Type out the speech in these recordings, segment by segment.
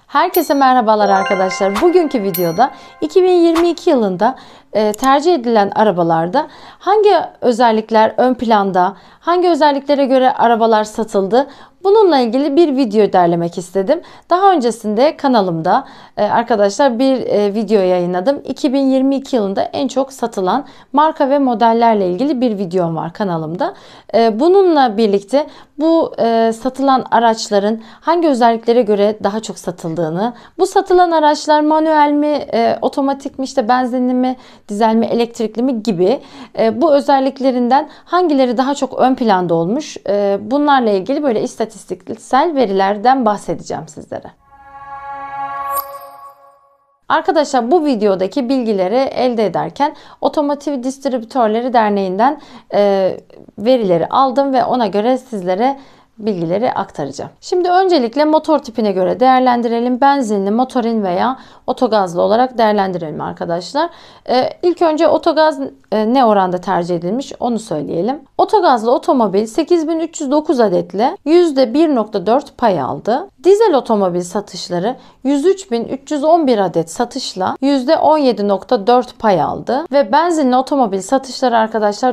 Herkese merhabalar arkadaşlar. Bugünkü videoda 2022 yılında tercih edilen arabalarda hangi özellikler ön planda, hangi özelliklere göre arabalar satıldı? Bununla ilgili bir video derlemek istedim. Daha öncesinde kanalımda arkadaşlar bir video yayınladım. 2022 yılında en çok satılan marka ve modellerle ilgili bir videom var kanalımda. Bununla birlikte bu satılan araçların hangi özelliklere göre daha çok satıldığını, bu satılan araçlar manuel mi, otomatik mi, işte benzinli mi, dizel mi, elektrikli mi gibi bu özelliklerinden hangileri daha çok ön planda olmuş, bunlarla ilgili böyle istatistiksel verilerden bahsedeceğim sizlere. Arkadaşlar bu videodaki bilgileri elde ederken Otomotiv Distribütörleri Derneği'nden verileri aldım ve ona göre sizlere bilgileri aktaracağım. Şimdi öncelikle motor tipine göre değerlendirelim. Benzinli, motorin veya otogazlı olarak değerlendirelim arkadaşlar. İlk önce otogaz ne oranda tercih edilmiş onu söyleyelim. Otogazlı otomobil 8309 adetle %1.4 pay aldı. Dizel otomobil satışları 103.311 adet satışla %17.4 pay aldı. Ve benzinli otomobil satışları arkadaşlar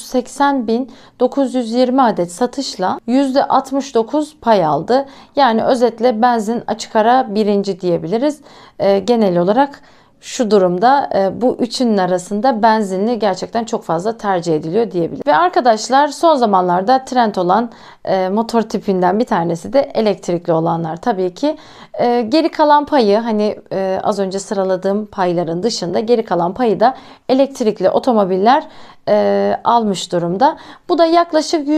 480.920 adet satışla %69 pay aldı. Yani özetle benzin açık ara birinci diyebiliriz. Genel olarak şu durumda bu üçünün arasında benzinli gerçekten çok fazla tercih ediliyor diyebilirim. Ve arkadaşlar son zamanlarda trend olan motor tipinden bir tanesi de elektrikli olanlar. Tabii ki geri kalan payı hani az önce sıraladığım payların dışında geri kalan payı da elektrikli otomobiller almış durumda. Bu da yaklaşık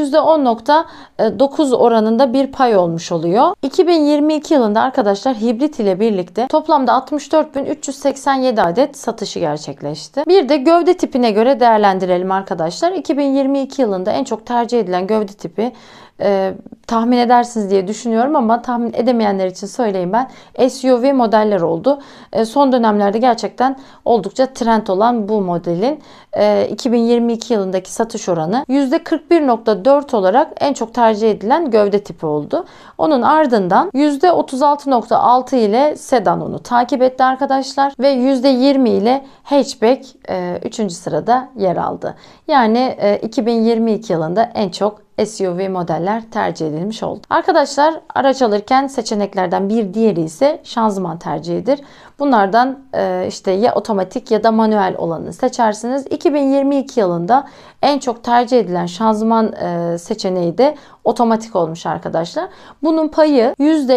%10.9 oranında bir pay olmuş oluyor. 2022 yılında arkadaşlar hibrit ile birlikte toplamda 64.387 adet satışı gerçekleşti. Bir de gövde tipine göre değerlendirelim arkadaşlar. 2022 yılında en çok tercih edilen gövde tipi tahmin edersiniz diye düşünüyorum ama tahmin edemeyenler için söyleyeyim ben. SUV modeller oldu. Son dönemlerde gerçekten oldukça trend olan bu modelin 2022 yılındaki satış oranı %41.4 olarak en çok tercih edilen gövde tipi oldu. Onun ardından %36.6 ile sedan onu takip etti arkadaşlar ve %20 ile hatchback 3. sırada yer aldı. Yani 2022 yılında en çok SUV modeller tercih edilmiş oldu. Arkadaşlar araç alırken seçeneklerden bir diğeri ise şanzıman tercihidir. Bunlardan işte ya otomatik ya da manuel olanı seçersiniz. 2022 yılında en çok tercih edilen şanzıman seçeneği de otomatik olmuş arkadaşlar. Bunun payı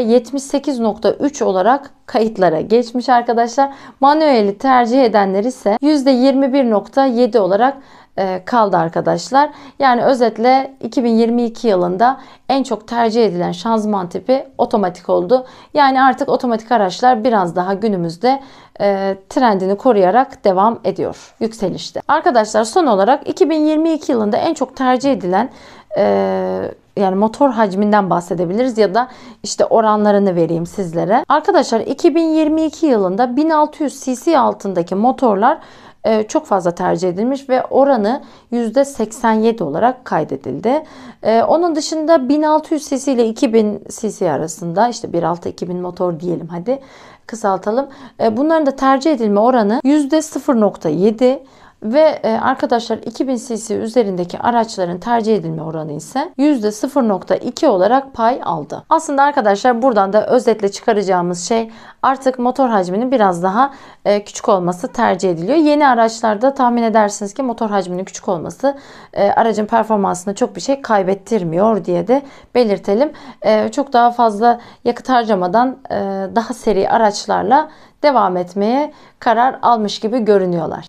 %78.3 olarak kayıtlara geçmiş arkadaşlar. Manueli tercih edenler ise %21.7 olarak kaldı arkadaşlar. Yani özetle 2022 yılında en çok tercih edilen şanzıman tipi otomatik oldu. Yani artık otomatik araçlar biraz daha günümüzde trendini koruyarak devam ediyor yükselişte. Arkadaşlar son olarak 2022 yılında en çok tercih edilen yani motor hacminden bahsedebiliriz ya da işte oranlarını vereyim sizlere. Arkadaşlar 2022 yılında 1600 cc altındaki motorlar çok fazla tercih edilmiş ve oranı %87 olarak kaydedildi. Onun dışında 1600 cc ile 2000 cc arasında işte 1.6-2000 motor diyelim hadi kısaltalım. Bunların da tercih edilme oranı %0.7 ve arkadaşlar 2000 cc üzerindeki araçların tercih edilme oranı ise %0.2 olarak pay aldı. Aslında arkadaşlar buradan da özetle çıkaracağımız şey artık motor hacminin biraz daha küçük olması tercih ediliyor. Yeni araçlarda tahmin edersiniz ki motor hacminin küçük olması aracın performansına çok bir şey kaybettirmiyor diye de belirtelim. Çok daha fazla yakıt harcamadan daha seri araçlarla devam etmeye karar almış gibi görünüyorlar.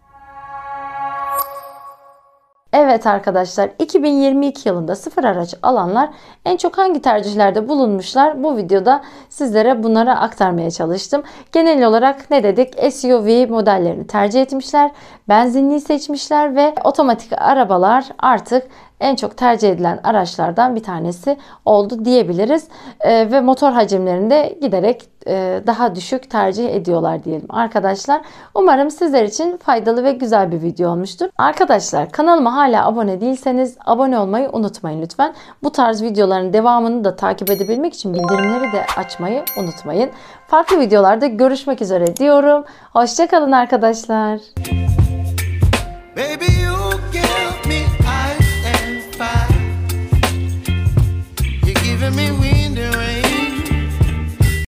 Evet arkadaşlar 2022 yılında sıfır araç alanlar en çok hangi tercihlerde bulunmuşlar? Bu videoda sizlere bunları aktarmaya çalıştım. Genel olarak ne dedik? SUV modellerini tercih etmişler, benzinliği seçmişler ve otomatik arabalar artık en çok tercih edilen araçlardan bir tanesi oldu diyebiliriz. Ve motor hacimlerinde giderek daha düşük tercih ediyorlar diyelim arkadaşlar. Umarım sizler için faydalı ve güzel bir video olmuştur. Arkadaşlar kanalıma hala abone değilseniz abone olmayı unutmayın lütfen. Bu tarz videoların devamını da takip edebilmek için bildirimleri de açmayı unutmayın. Farklı videolarda görüşmek üzere diyorum. Hoşça kalın arkadaşlar. Baby, you give me ice and fire. You're giving me